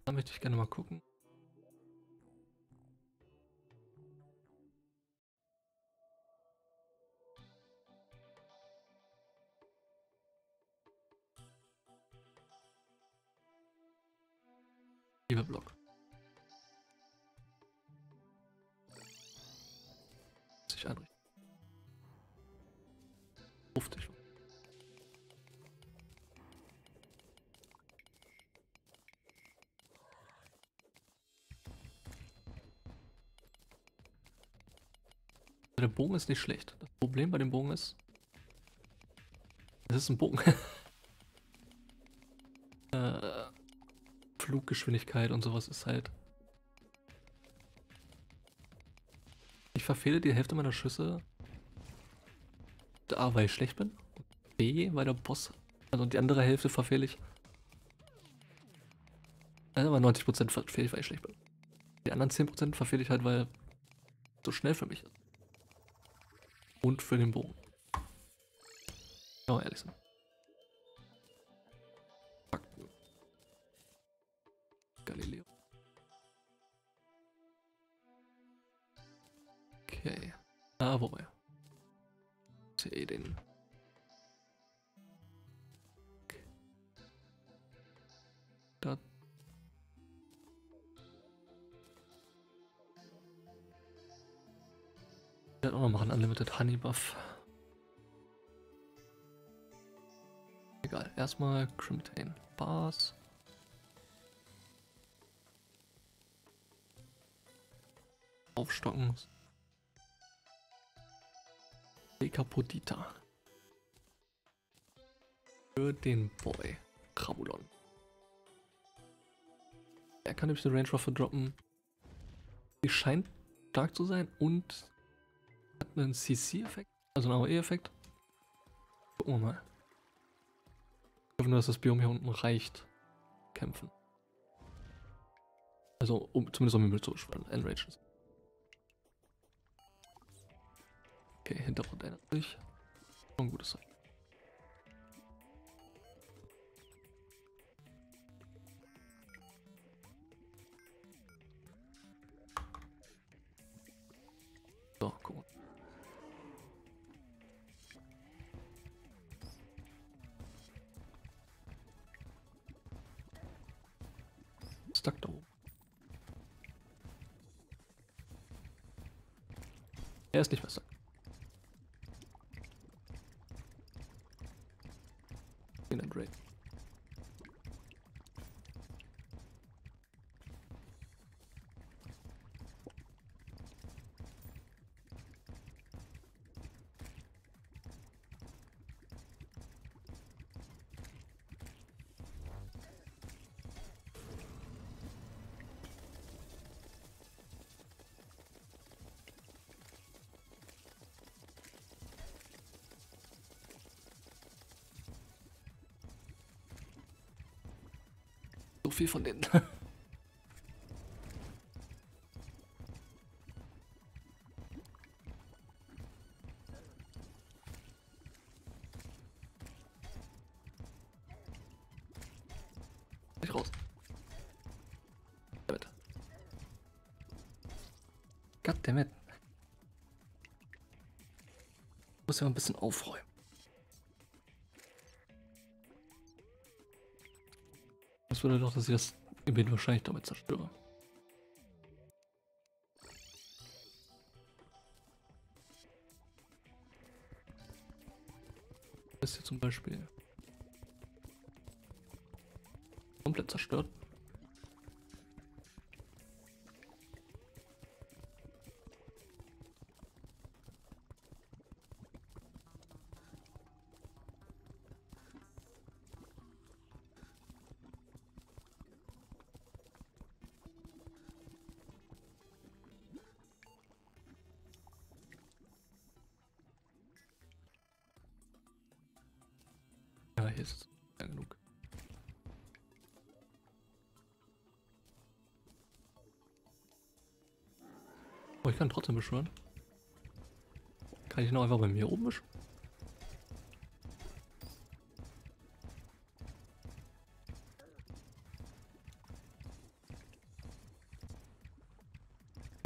Da möchte ich gerne mal gucken. Lieber Block. Sich einrichten. 50. Der Bogen ist nicht schlecht. Das Problem bei dem Bogen ist, es ist ein Bogen. Fluggeschwindigkeit und sowas ist halt. Ich verfehle die Hälfte meiner Schüsse. A, weil ich schlecht bin. B, weil der Boss. Also die andere Hälfte verfehle ich. Also aber 90% verfehle ich, weil ich schlecht bin. Die anderen 10% verfehle ich halt, weil so schnell für mich ist. Und für den Bogen. Ja, ehrlich sein. Fuck. Galileo. Okay. Ah, wobei. C den. Okay. Da. Ich werde auch noch machen, Unlimited Honey Buff. Egal, erstmal Crimtane Bars. Aufstocken. Dekapodita. Für den Boy. Krabulon. Er kann nämlich eine Range Waffe droppen. Die scheint stark zu sein und hat einen CC-Effekt, also einen AOE-Effekt. Gucken wir mal. Ich hoffe nur, dass das Biom hier unten reicht. Kämpfen. Also, zumindest um Himmel zu beschwören. Enrage ist. Okay, Hintergrund ändert sich. Schon ein gutes Zeichen. So, gucken. Stuck da oben. Er ist nicht mehr stuck. In ein Raid. So viel von denen. Ich raus. Damit. Goddammit. Ich muss ja mal ein bisschen aufräumen. Das würde doch, dass ich das Gebiet wahrscheinlich damit zerstöre. Das ist hier zum Beispiel komplett zerstört. Ja, hier ist es ja genug. Oh, ich kann trotzdem beschwören. Kann ich noch einfach bei mir oben beschwören?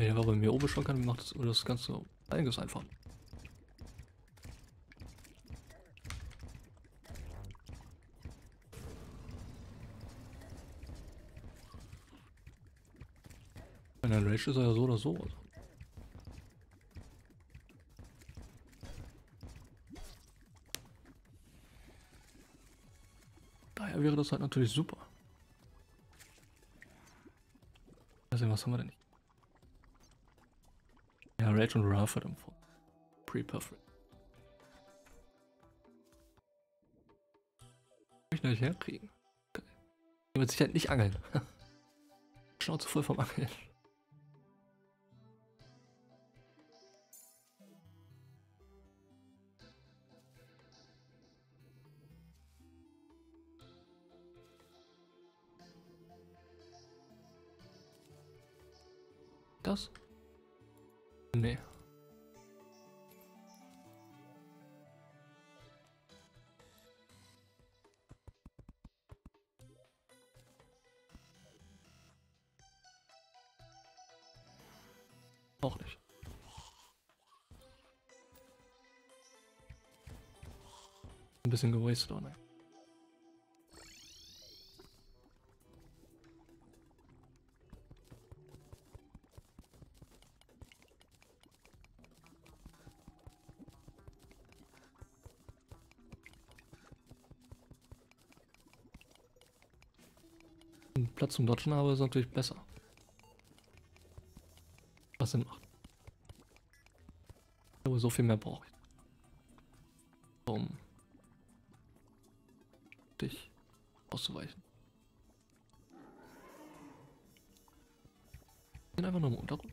Der war bei mir oben schon kann, macht das Ganze einiges einfach. Wenn ein Rage ist er ja so oder so. Also. Daher wäre das halt natürlich super. Also was haben wir denn nicht? Ja, Rage und Wrath hat im Vor. Pre-Perfect. Ich nicht herkriegen. Okay. Ich mit Sicherheit nicht angeln. Schnauze voll vom Angeln. Das? Nee. Auch nicht. Ein bisschen gewastet, oder nein? Platz zum Dodgen habe ist natürlich besser. Was Sinn macht. Aber so viel mehr brauche ich. Um dich auszuweichen. Ich bin einfach nur im Untergrund.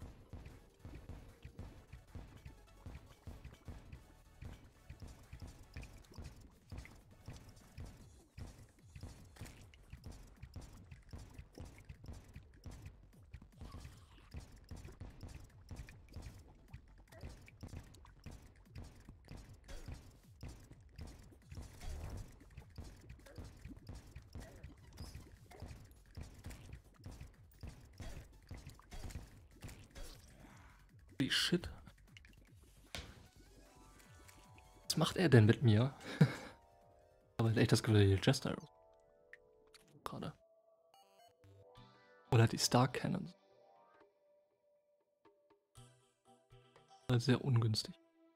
Holy shit. Was macht er denn mit mir? Aber echt das Gefühl, die Jester gerade. Oder die Star Cannons. Sehr ungünstig.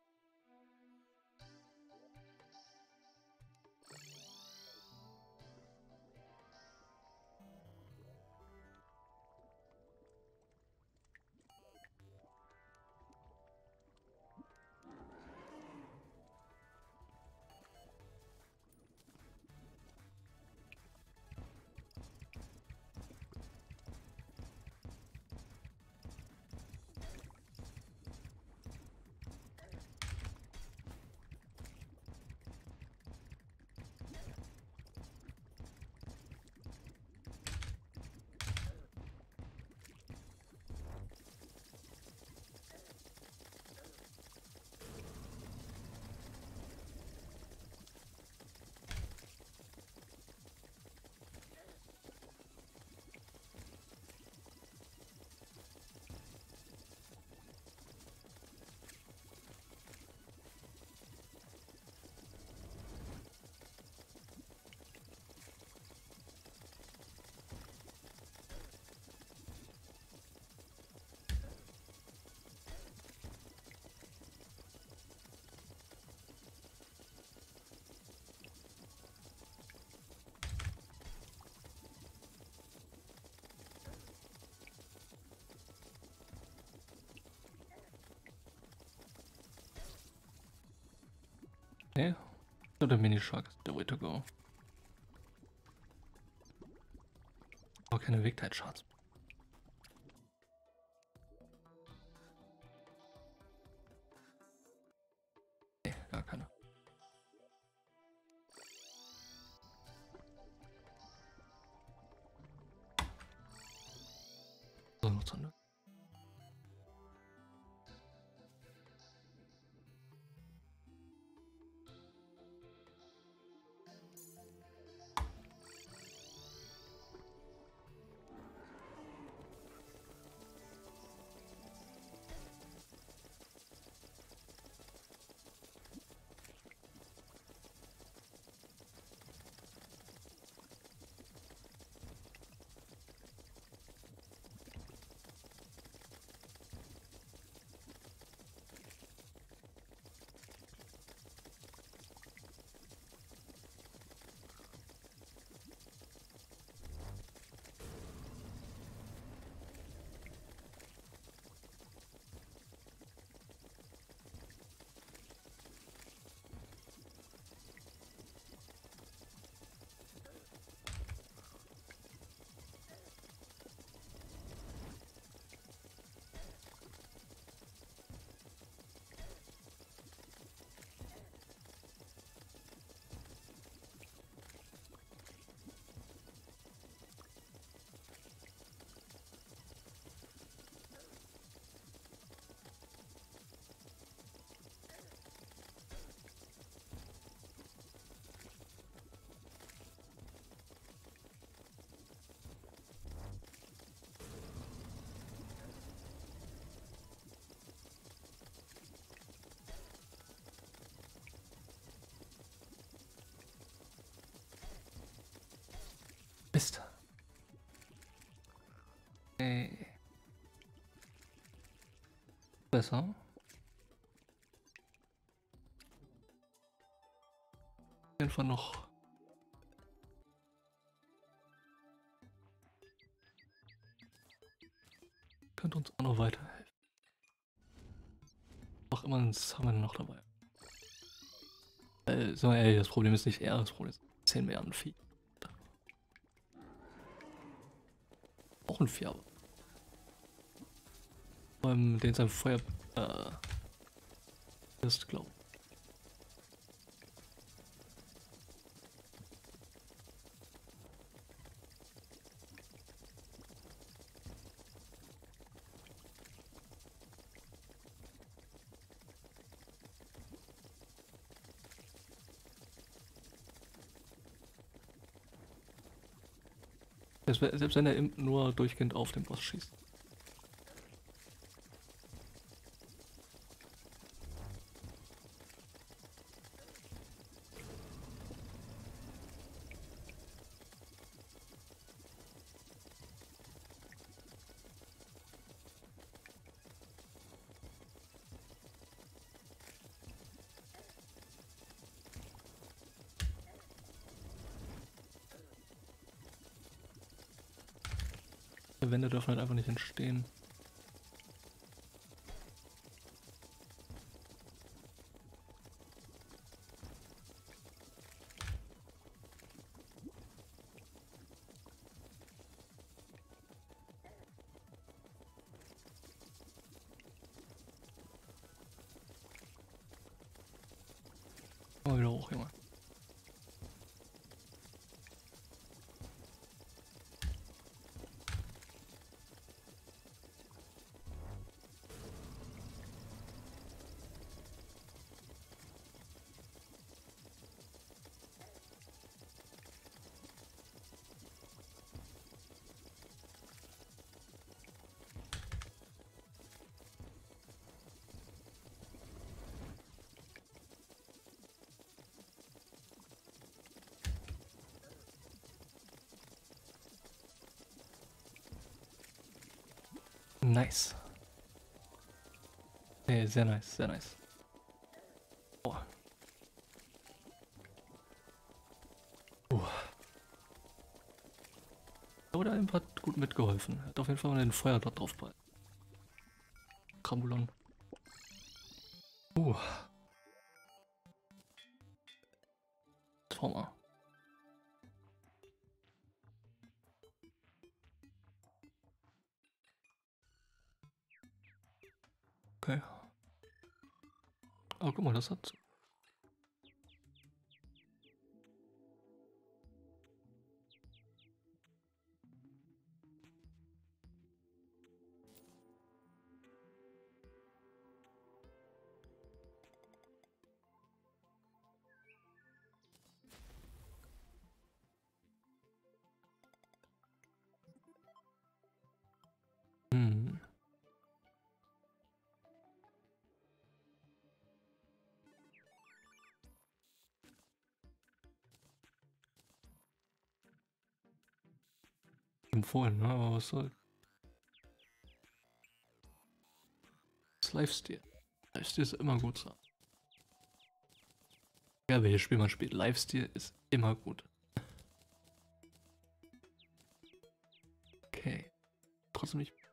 Nee. Oder Mini-Shark ist the way to go. Aber keine Wegteilscharts. Nee, gar keine. So, noch Zander. Besser. Einfach noch. Könnte uns auch noch weiterhelfen. Auch immer ein Summon noch dabei. So, ey, das Problem ist nicht er, das Problem ist 10 Milliarden Vieh. Auch ein Vieh, aber. Den sein Feuer ist, glaube ich. Selbst wenn er nur durchgehend auf den Boss schießt. Die Wände dürfen halt einfach nicht entstehen. Mal wieder hoch, Junge. Nice. Nee, sehr nice, sehr nice. Boah. Aber der Imp hat gut mitgeholfen. Er hat auf jeden Fall mal den Feuer dort drauf bei. Krambulon. Trauma. Okay. Oh, guck mal, das hat. Hm. Empfohlen, ne? Aber was soll. Das Lifesteal. Lifesteal ist immer gut so. Ja, welches Spiel man spielt, Lifesteal ist immer gut. Okay. Trotzdem nicht.